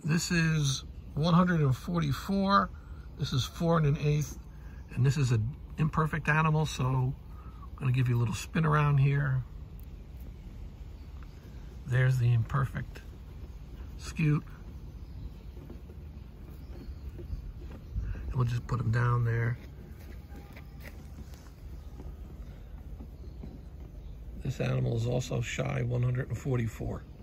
This is 144. This is 4 1/8, and this is an imperfect animal, so I'm going to give you a little spin around here. There's the imperfect scute. And we'll just put them down there. This animal is also shy 144.